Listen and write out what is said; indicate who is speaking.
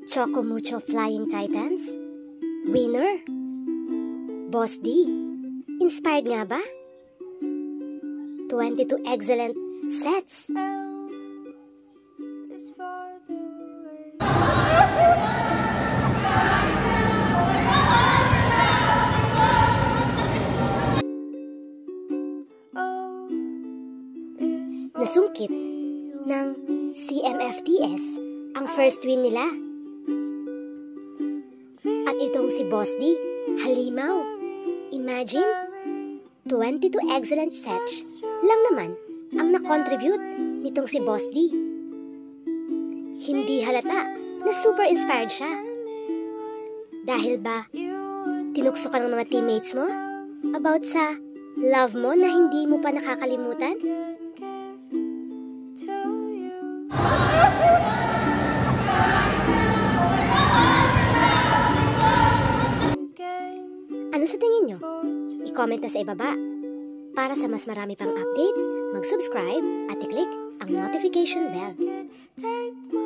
Speaker 1: Choco Mucho Flying Titans? Winner? Boss D? Inspired nga ba? 22 excellent sets. Nasungkit ng CMFTS ang first win nila. At itong si Boss D, halimaw. Imagine, 22 excellent sets lang naman ang na-contribute nitong si Boss D. Hindi halata na super inspired siya. Dahil ba, tinukso ka ng mga teammates mo about sa love mo na hindi mo pa nakakalimutan? Ano sa tingin nyo? I-comment na sa ibaba. Para sa mas marami pang updates, mag-subscribe at i-click ang notification bell.